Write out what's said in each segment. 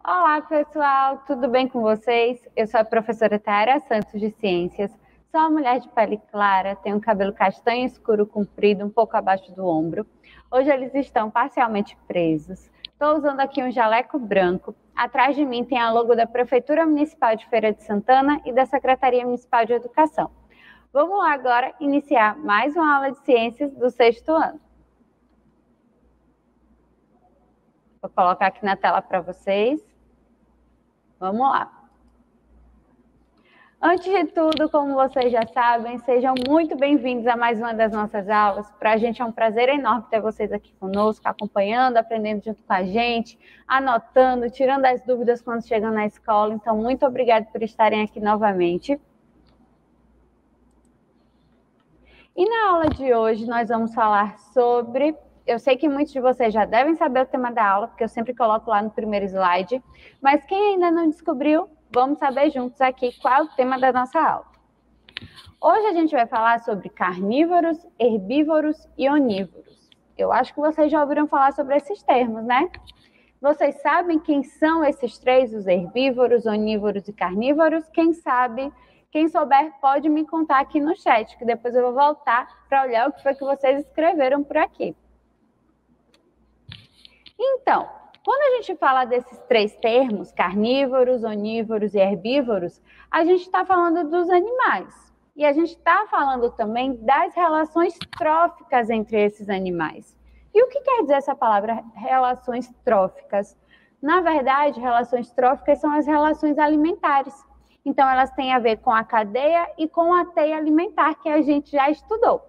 Olá, pessoal, tudo bem com vocês? Eu sou a professora Tayara Santos de Ciências, sou uma mulher de pele clara, tenho cabelo castanho escuro comprido, um pouco abaixo do ombro. Hoje eles estão parcialmente presos. Estou usando aqui um jaleco branco. Atrás de mim tem a logo da Prefeitura Municipal de Feira de Santana e da Secretaria Municipal de Educação. Vamos lá agora iniciar mais uma aula de ciências do 6º ano. Vou colocar aqui na tela para vocês. Vamos lá. Antes de tudo, como vocês já sabem, sejam muito bem-vindos a mais uma das nossas aulas. Para a gente é um prazer enorme ter vocês aqui conosco, acompanhando, aprendendo junto com a gente, anotando, tirando as dúvidas quando chegam na escola. Então, muito obrigada por estarem aqui novamente. E na aula de hoje, nós vamos falar sobre... Eu sei que muitos de vocês já devem saber o tema da aula, porque eu sempre coloco lá no primeiro slide, mas quem ainda não descobriu, vamos saber juntos aqui qual é o tema da nossa aula. Hoje a gente vai falar sobre carnívoros, herbívoros e onívoros. Eu acho que vocês já ouviram falar sobre esses termos, né? Vocês sabem quem são esses três, os herbívoros, onívoros e carnívoros? Quem sabe? Quem souber pode me contar aqui no chat, que depois eu vou voltar para olhar o que foi que vocês escreveram por aqui. Então, quando a gente fala desses três termos, carnívoros, onívoros e herbívoros, a gente está falando dos animais. E a gente está falando também das relações tróficas entre esses animais. E o que quer dizer essa palavra relações tróficas? Na verdade, relações tróficas são as relações alimentares. Então, elas têm a ver com a cadeia e com a teia alimentar, que a gente já estudou.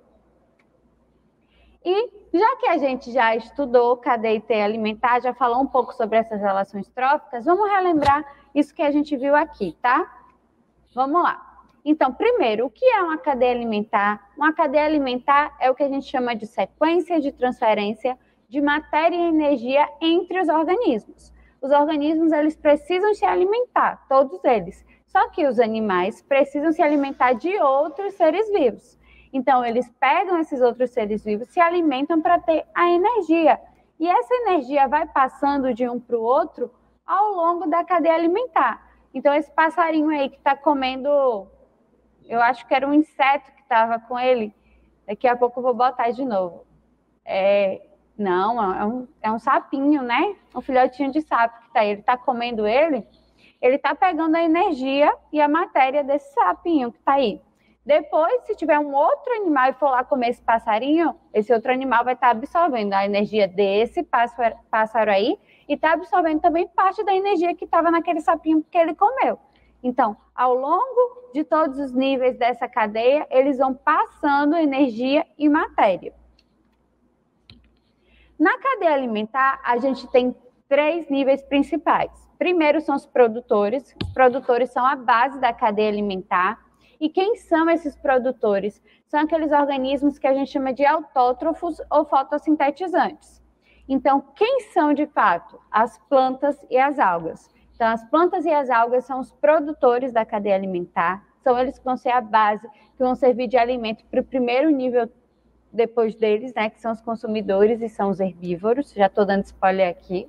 E já que a gente já estudou cadeia e teia alimentar, já falou um pouco sobre essas relações tróficas, vamos relembrar isso que a gente viu aqui, tá? Vamos lá. Então, primeiro, o que é uma cadeia alimentar? Uma cadeia alimentar é o que a gente chama de sequência de transferência de matéria e energia entre os organismos. Os organismos, eles precisam se alimentar, todos eles. Só que os animais precisam se alimentar de outros seres vivos. Então, eles pegam esses outros seres vivos, se alimentam para ter a energia. E essa energia vai passando de um para o outro ao longo da cadeia alimentar. Então, esse passarinho aí que está comendo, eu acho que era um inseto que estava com ele, daqui a pouco eu vou botar de novo. Não, é um sapinho, né? Um filhotinho de sapo que está aí. Ele está comendo ele está pegando a energia e a matéria desse sapinho que está aí. Depois, se tiver um outro animal e for lá comer esse passarinho, esse outro animal vai estar absorvendo a energia desse pássaro aí e está absorvendo também parte da energia que estava naquele sapinho que ele comeu. Então, ao longo de todos os níveis dessa cadeia, eles vão passando energia e matéria. Na cadeia alimentar, a gente tem 3 níveis principais. Primeiro são os produtores. Os produtores são a base da cadeia alimentar. E quem são esses produtores? São aqueles organismos que a gente chama de autótrofos ou fotossintetizantes. Então, quem são de fato? As plantas e as algas. Então, as plantas e as algas são os produtores da cadeia alimentar, são eles que vão ser a base, que vão servir de alimento para o primeiro nível depois deles, né, que são os consumidores e são os herbívoros. Já estou dando spoiler aqui.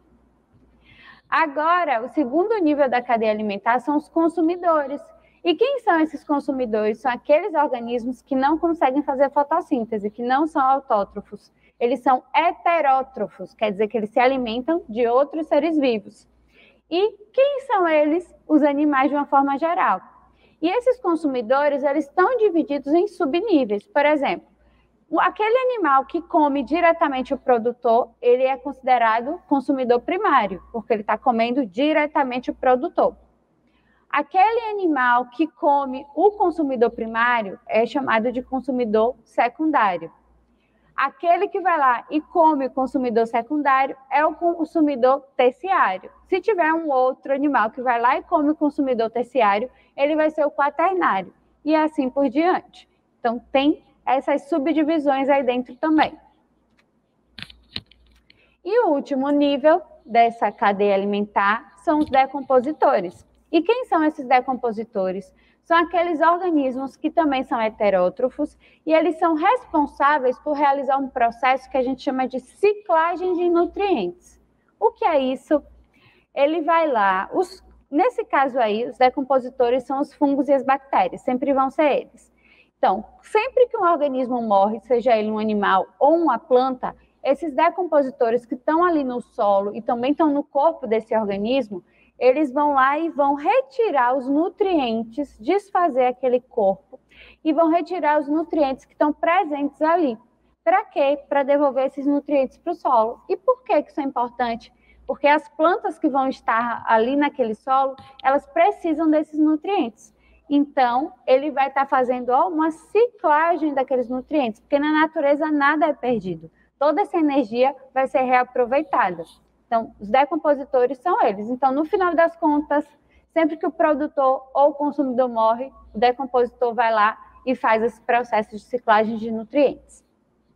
Agora, o segundo nível da cadeia alimentar são os consumidores. E quem são esses consumidores? São aqueles organismos que não conseguem fazer fotossíntese, que não são autótrofos. Eles são heterótrofos, quer dizer que eles se alimentam de outros seres vivos. E quem são eles? Os animais de uma forma geral. E esses consumidores, eles estão divididos em subníveis. Por exemplo, aquele animal que come diretamente o produtor, ele é considerado consumidor primário, porque ele está comendo diretamente o produtor. Aquele animal que come o consumidor primário é chamado de consumidor secundário. Aquele que vai lá e come o consumidor secundário é o consumidor terciário. Se tiver um outro animal que vai lá e come o consumidor terciário, ele vai ser o quaternário. E assim por diante. Então, tem essas subdivisões aí dentro também. E o último nível dessa cadeia alimentar são os decompositores. E quem são esses decompositores? São aqueles organismos que também são heterótrofos e eles são responsáveis por realizar um processo que a gente chama de ciclagem de nutrientes. O que é isso? ele vai lá, nesse caso aí, os decompositores são os fungos e as bactérias, sempre vão ser eles. Então, sempre que um organismo morre, seja ele um animal ou uma planta, esses decompositores que estão ali no solo e também estão no corpo desse organismo, eles vão lá e vão retirar os nutrientes, desfazer aquele corpo e vão retirar os nutrientes que estão presentes ali. Para quê? Para devolver esses nutrientes para o solo. E por que isso é importante? Porque as plantas que vão estar ali naquele solo, elas precisam desses nutrientes. Então, ele vai estar fazendo uma ciclagem daqueles nutrientes, porque na natureza nada é perdido. Toda essa energia vai ser reaproveitada. Então, os decompositores são eles. Então, no final das contas, sempre que o produtor ou o consumidor morre, o decompositor vai lá e faz esse processo de ciclagem de nutrientes.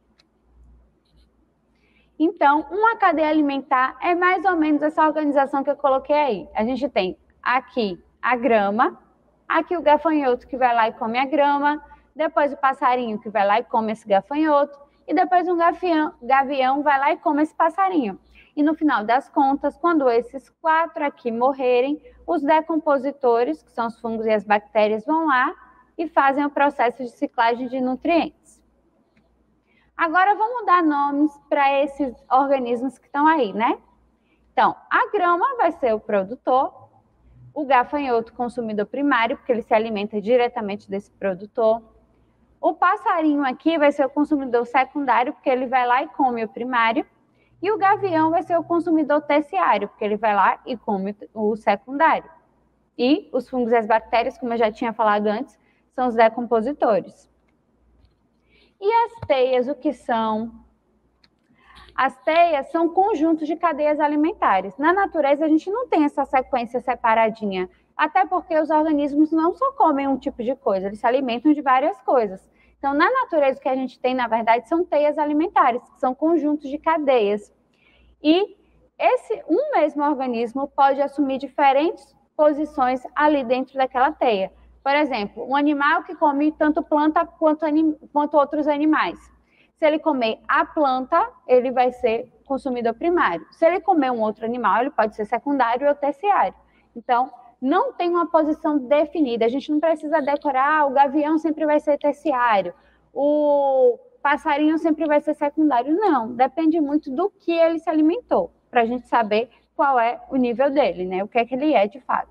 Então, uma cadeia alimentar é mais ou menos essa organização que eu coloquei aí. A gente tem aqui a grama, aqui o gafanhoto que vai lá e come a grama, depois o passarinho que vai lá e come esse gafanhoto, e depois um gavião vai lá e come esse passarinho. E no final das contas, quando esses 4 aqui morrerem, os decompositores, que são os fungos e as bactérias, vão lá e fazem o processo de ciclagem de nutrientes. Agora vamos dar nomes para esses organismos que estão aí, né? Então, a grama vai ser o produtor, o gafanhoto consumidor primário, porque ele se alimenta diretamente desse produtor. O passarinho aqui vai ser o consumidor secundário, porque ele vai lá e come o primário. E o gavião vai ser o consumidor terciário, porque ele vai lá e come o secundário. E os fungos e as bactérias, como eu já tinha falado antes, são os decompositores. E as teias, o que são? As teias são conjuntos de cadeias alimentares. Na natureza, a gente não tem essa sequência separadinha, até porque os organismos não só comem um tipo de coisa, eles se alimentam de várias coisas. Então, na natureza, o que a gente tem, na verdade, são teias alimentares, que são conjuntos de cadeias. E um mesmo organismo pode assumir diferentes posições ali dentro daquela teia. Por exemplo, um animal que come tanto planta quanto outros animais. Se ele comer a planta, ele vai ser consumidor primário. Se ele comer um outro animal, ele pode ser secundário ou terciário. Então, não tem uma posição definida. A gente não precisa decorar, o gavião sempre vai ser terciário, o passarinho sempre vai ser secundário. Não, depende muito do que ele se alimentou, para a gente saber qual é o nível dele, né? O que é que ele é de fato.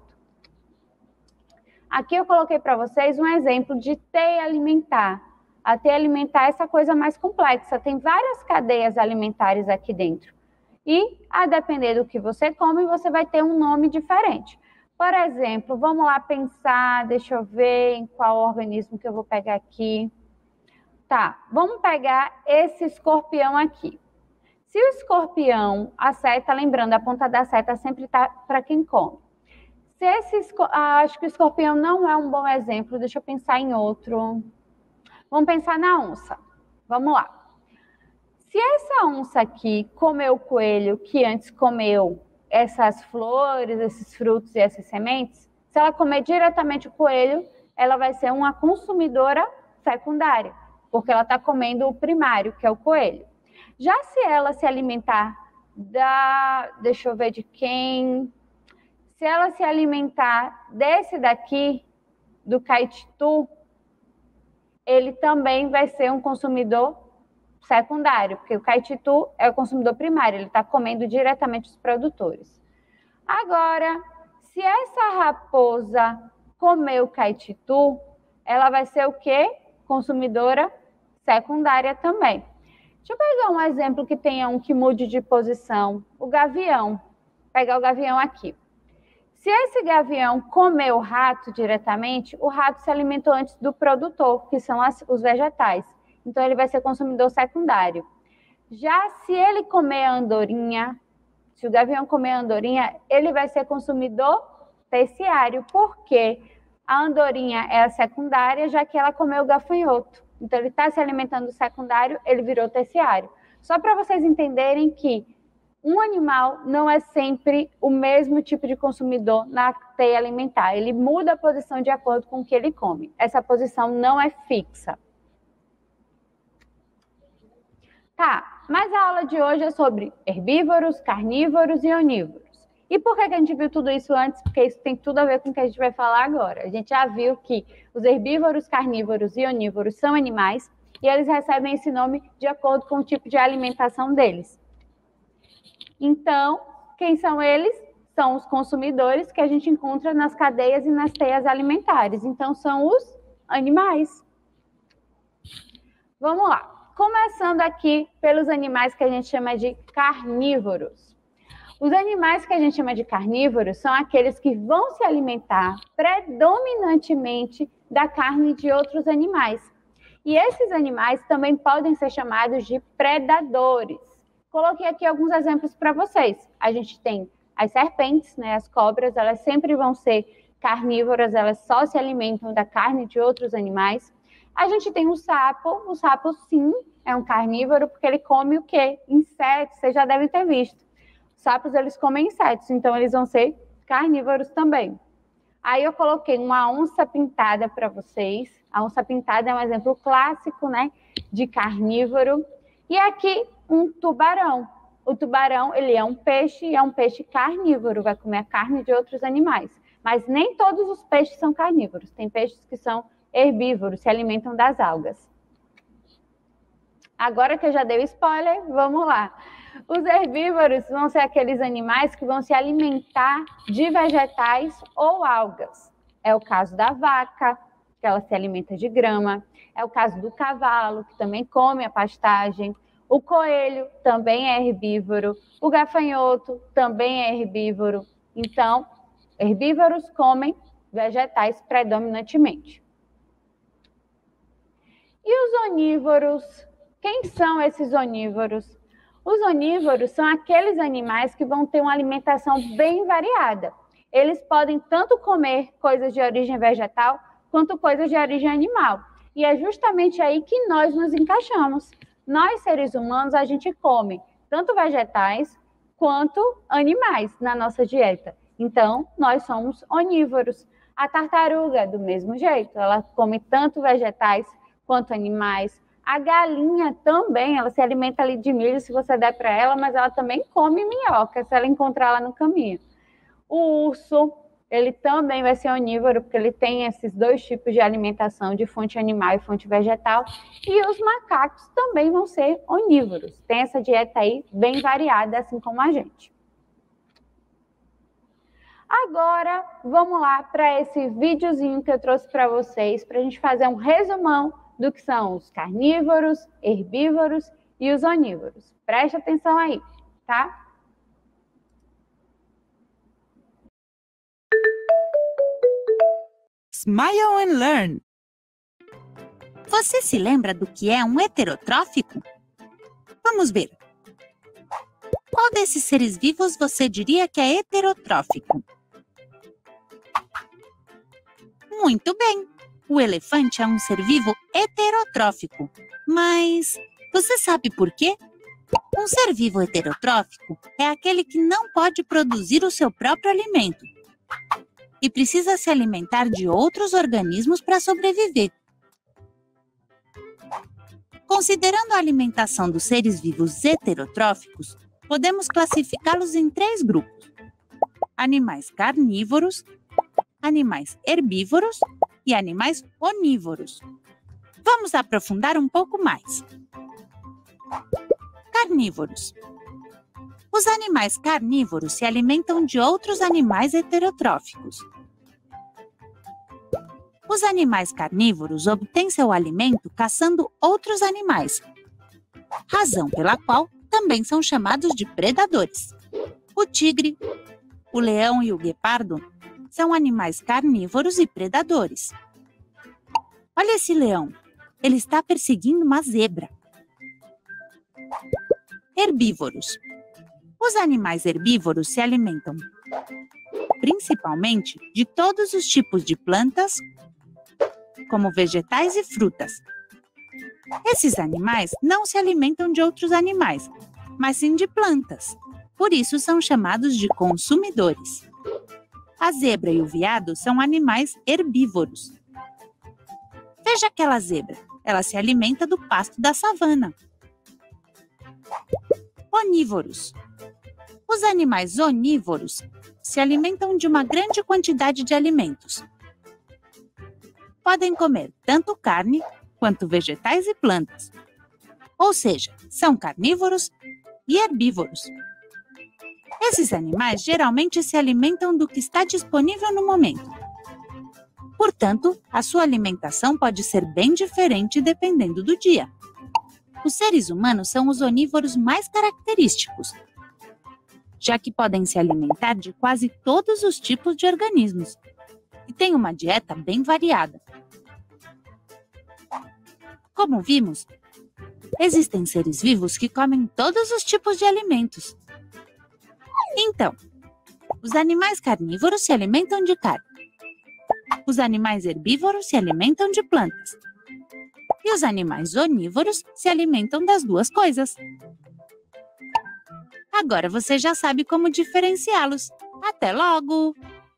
Aqui eu coloquei para vocês um exemplo de teia alimentar. A teia alimentar é essa coisa mais complexa, tem várias cadeias alimentares aqui dentro. E, a depender do que você come, você vai ter um nome diferente. Por exemplo, vamos lá pensar, deixa eu ver em qual organismo que eu vou pegar aqui. Tá, vamos pegar esse escorpião aqui. Se o escorpião, a seta, lembrando, a ponta da seta sempre está para quem come. Acho que o escorpião não é um bom exemplo, deixa eu pensar em outro. Vamos pensar na onça. Vamos lá. Se essa onça aqui comeu o coelho que antes comeu essas flores, esses frutos e essas sementes, se ela comer diretamente o coelho, ela vai ser uma consumidora secundária, porque ela está comendo o primário, que é o coelho. Já se ela se alimentar deixa eu ver de quem... Se ela se alimentar desse daqui, do caititu, ele também vai ser um consumidor secundário, porque o caititu é o consumidor primário, ele está comendo diretamente os produtores. Agora, se essa raposa comer o caititu, ela vai ser o quê? Consumidora secundária também. Deixa eu pegar um exemplo que tenha um que mude de posição. O gavião. Vou pegar o gavião aqui. Se esse gavião comeu o rato diretamente, o rato se alimentou antes do produtor, que são os vegetais. Então, ele vai ser consumidor secundário. Já se ele comer a andorinha, se o gavião comer a andorinha, ele vai ser consumidor terciário, porque a andorinha é a secundária, já que ela comeu o gafanhoto. Então, ele está se alimentando do secundário, ele virou terciário. Só para vocês entenderem que um animal não é sempre o mesmo tipo de consumidor na teia alimentar. Ele muda a posição de acordo com o que ele come. Essa posição não é fixa. Tá, mas a aula de hoje é sobre herbívoros, carnívoros e onívoros. E por que a gente viu tudo isso antes? Porque isso tem tudo a ver com o que a gente vai falar agora. A gente já viu que os herbívoros, carnívoros e onívoros são animais e eles recebem esse nome de acordo com o tipo de alimentação deles. Então, quem são eles? São os consumidores que a gente encontra nas cadeias e nas teias alimentares. Então, são os animais. Vamos lá. Começando aqui pelos animais que a gente chama de carnívoros. Os animais que a gente chama de carnívoros são aqueles que vão se alimentar predominantemente da carne de outros animais. E esses animais também podem ser chamados de predadores. Coloquei aqui alguns exemplos para vocês. A gente tem as serpentes, né, as cobras, elas sempre vão ser carnívoras, elas só se alimentam da carne de outros animais. A gente tem o sapo sim, é um carnívoro porque ele come o quê? Insetos, vocês já devem ter visto. Sapos, eles comem insetos, então eles vão ser carnívoros também. Aí eu coloquei uma onça pintada para vocês. A onça pintada é um exemplo clássico, né, de carnívoro. E aqui um tubarão. O tubarão, ele é um peixe carnívoro, vai comer a carne de outros animais. Mas nem todos os peixes são carnívoros. Tem peixes que são herbívoros, se alimentam das algas. Agora que eu já dei o spoiler, vamos lá. Os herbívoros vão ser aqueles animais que vão se alimentar de vegetais ou algas. É o caso da vaca, que ela se alimenta de grama. É o caso do cavalo, que também come a pastagem. O coelho também é herbívoro. O gafanhoto também é herbívoro. Então, herbívoros comem vegetais predominantemente. E os onívoros? Quem são esses onívoros? Os onívoros são aqueles animais que vão ter uma alimentação bem variada. Eles podem tanto comer coisas de origem vegetal, quanto coisas de origem animal. E é justamente aí que nós nos encaixamos. Nós, seres humanos, a gente come tanto vegetais quanto animais na nossa dieta. Então, nós somos onívoros. A tartaruga, do mesmo jeito, ela come tanto vegetais quanto animais. A galinha também, ela se alimenta ali de milho se você der para ela, mas ela também come minhoca se ela encontrar lá no caminho. O urso, ele também vai ser onívoro, porque ele tem esses dois tipos de alimentação, de fonte animal e fonte vegetal. E os macacos também vão ser onívoros. Tem essa dieta aí bem variada, assim como a gente. Agora, vamos lá para esse videozinho que eu trouxe para vocês, para a gente fazer um resumão do que são os carnívoros, herbívoros e os onívoros. Preste atenção aí, tá? Smile and Learn. Você se lembra do que é um heterotrófico? Vamos ver. Qual desses seres vivos você diria que é heterotrófico? Muito bem! O elefante é um ser vivo heterotrófico. Mas você sabe por quê? Um ser vivo heterotrófico é aquele que não pode produzir o seu próprio alimento e precisa se alimentar de outros organismos para sobreviver. Considerando a alimentação dos seres vivos heterotróficos, podemos classificá-los em 3 grupos: animais carnívoros, animais herbívoros e animais onívoros. Vamos aprofundar um pouco mais. Carnívoros. Os animais carnívoros se alimentam de outros animais heterotróficos. Os animais carnívoros obtêm seu alimento caçando outros animais, razão pela qual também são chamados de predadores. O tigre, o leão e o guepardo são animais carnívoros e predadores. Olha esse leão, ele está perseguindo uma zebra. Herbívoros. Os animais herbívoros se alimentam principalmente de todos os tipos de plantas, como vegetais e frutas. Esses animais não se alimentam de outros animais, mas sim de plantas. Por isso são chamados de consumidores. A zebra e o veado são animais herbívoros. Veja aquela zebra, ela se alimenta do pasto da savana. Onívoros. Os animais onívoros se alimentam de uma grande quantidade de alimentos. Podem comer tanto carne quanto vegetais e plantas. Ou seja, são carnívoros e herbívoros. Esses animais geralmente se alimentam do que está disponível no momento. Portanto, a sua alimentação pode ser bem diferente dependendo do dia. Os seres humanos são os onívoros mais característicos, já que podem se alimentar de quase todos os tipos de organismos e têm uma dieta bem variada. Como vimos, existem seres vivos que comem todos os tipos de alimentos. Então, os animais carnívoros se alimentam de carne. Os animais herbívoros se alimentam de plantas. E os animais onívoros se alimentam das duas coisas. Agora você já sabe como diferenciá-los. Até logo!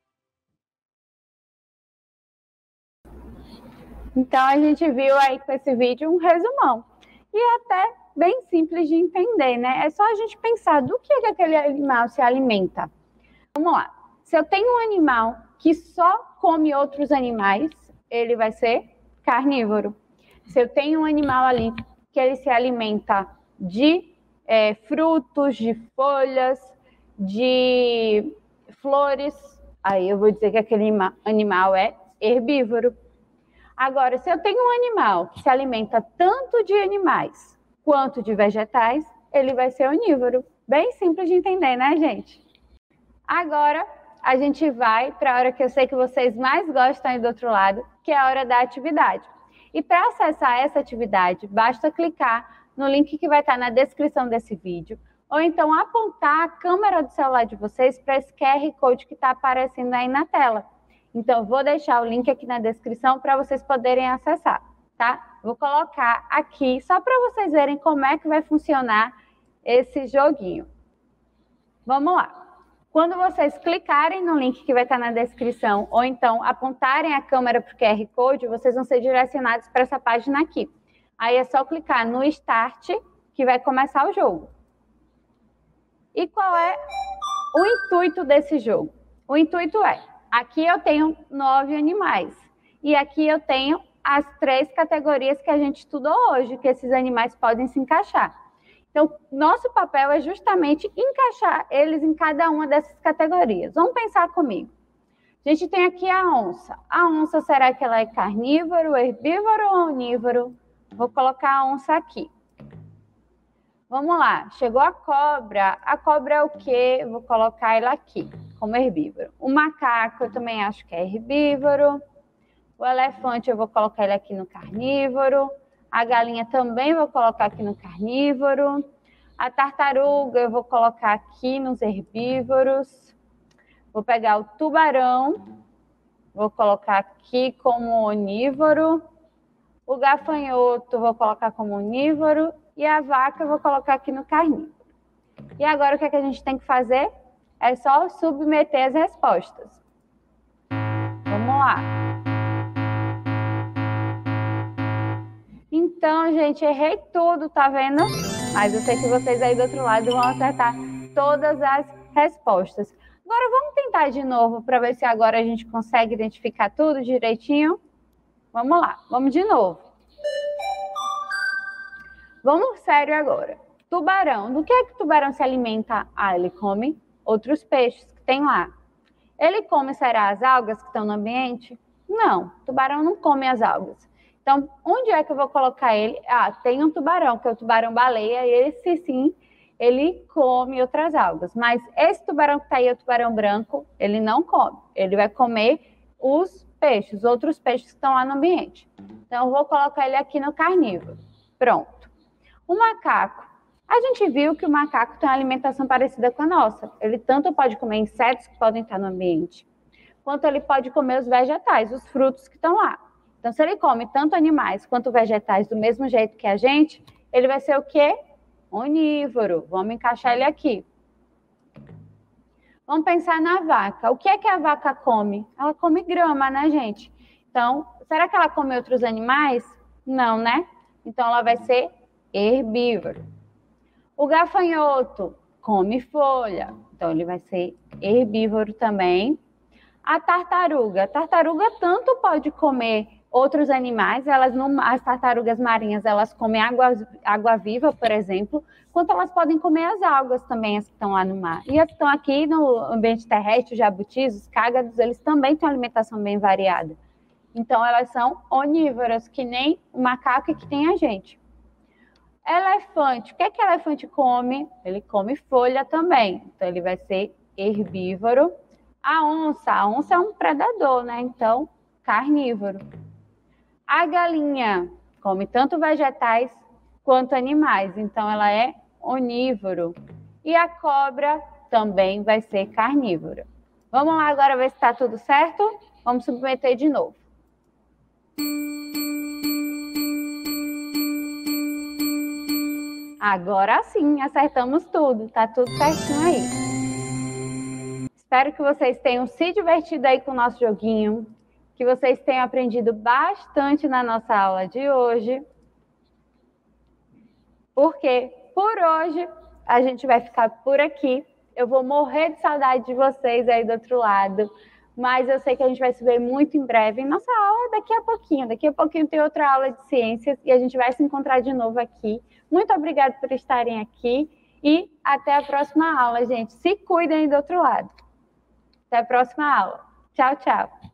Então, a gente viu aí com esse vídeo um resumão. E até bem simples de entender, né? É só a gente pensar do que aquele animal se alimenta. Vamos lá. Se eu tenho um animal que só come outros animais, ele vai ser carnívoro. Se eu tenho um animal ali que ele se alimenta de frutos, de folhas, de flores, aí eu vou dizer que aquele animal é herbívoro. Agora, se eu tenho um animal que se alimenta tanto de animais quanto de vegetais, ele vai ser onívoro. Bem simples de entender, né, gente? Agora, a gente vai para a hora que eu sei que vocês mais gostam aí do outro lado, que é a hora da atividade. E para acessar essa atividade, basta clicar no link que vai estar na descrição desse vídeo, ou então apontar a câmera do celular de vocês para esse QR Code que está aparecendo aí na tela. Então, vou deixar o link aqui na descrição para vocês poderem acessar, tá? Vou colocar aqui só para vocês verem como é que vai funcionar esse joguinho. Vamos lá. Quando vocês clicarem no link que vai estar na descrição, ou então apontarem a câmera para o QR Code, vocês vão ser direcionados para essa página aqui. Aí é só clicar no Start, que vai começar o jogo. E qual é o intuito desse jogo? O intuito é, aqui eu tenho 9 animais. E aqui eu tenho as 3 categorias que a gente estudou hoje, que esses animais podem se encaixar. Então, nosso papel é justamente encaixar eles em cada uma dessas categorias. Vamos pensar comigo. A gente tem aqui a onça. A onça, será que ela é carnívoro, herbívoro ou onívoro? Vou colocar a onça aqui. Vamos lá, chegou a cobra. A cobra é o quê? Vou colocar ela aqui, como herbívoro. O macaco, eu também acho que é herbívoro. O elefante, eu vou colocar ele aqui no carnívoro. A galinha também vou colocar aqui no carnívoro. A tartaruga, eu vou colocar aqui nos herbívoros. Vou pegar o tubarão, vou colocar aqui como onívoro. O gafanhoto, vou colocar como onívoro. E a vaca eu vou colocar aqui no carnívoro. E agora o que é que a gente tem que fazer? É só submeter as respostas. Vamos lá. Então, gente, errei tudo, tá vendo? Mas eu sei que vocês aí do outro lado vão acertar todas as respostas. Agora vamos tentar de novo para ver se agora a gente consegue identificar tudo direitinho. Vamos lá, vamos de novo. Vamos sério agora. Tubarão. Do que é que o tubarão se alimenta? Ah, ele come outros peixes que tem lá. Ele come, será, as algas que estão no ambiente? Não, o tubarão não come as algas. Então, onde é que eu vou colocar ele? Ah, tem um tubarão, que é o tubarão-baleia, e esse sim, ele come outras algas. Mas esse tubarão que está aí, o tubarão branco, ele não come. Ele vai comer os peixes, outros peixes que estão lá no ambiente. Então, eu vou colocar ele aqui no carnívoro. Pronto. O macaco. A gente viu que o macaco tem uma alimentação parecida com a nossa. Ele tanto pode comer insetos que podem estar no ambiente, quanto ele pode comer os vegetais, os frutos que estão lá. Então, se ele come tanto animais quanto vegetais do mesmo jeito que a gente, ele vai ser o quê? Onívoro. Vamos encaixar ele aqui. Vamos pensar na vaca. O que é que a vaca come? Ela come grama, né, gente? Então, será que ela come outros animais? Não, né? Então, ela vai ser herbívoro. O gafanhoto come folha. Então, ele vai ser herbívoro também. A tartaruga tanto pode comer outros animais, as tartarugas marinhas, elas comem água viva, por exemplo, quanto elas podem comer as algas também, as que estão lá no mar. E as que estão aqui no ambiente terrestre, os jabutis, os cágados, eles também têm uma alimentação bem variada. Então, elas são onívoras, que nem o macaco e que tem a gente. Elefante, o que é que elefante come? Ele come folha também, então ele vai ser herbívoro. A onça é um predador, né? Então, carnívoro. A galinha come tanto vegetais quanto animais, então ela é onívoro. E a cobra também vai ser carnívora. Vamos lá agora ver se está tudo certo? Vamos submeter de novo. Agora sim, acertamos tudo, tá tudo certinho aí. Espero que vocês tenham se divertido aí com o nosso joguinho, que vocês tenham aprendido bastante na nossa aula de hoje. Porque por hoje a gente vai ficar por aqui. Eu vou morrer de saudade de vocês aí do outro lado, mas eu sei que a gente vai se ver muito em breve em nossa aula daqui a pouquinho. Daqui a pouquinho tem outra aula de ciências e a gente vai se encontrar de novo aqui. Muito obrigada por estarem aqui e até a próxima aula, gente. Se cuidem aí do outro lado. Até a próxima aula. Tchau, tchau.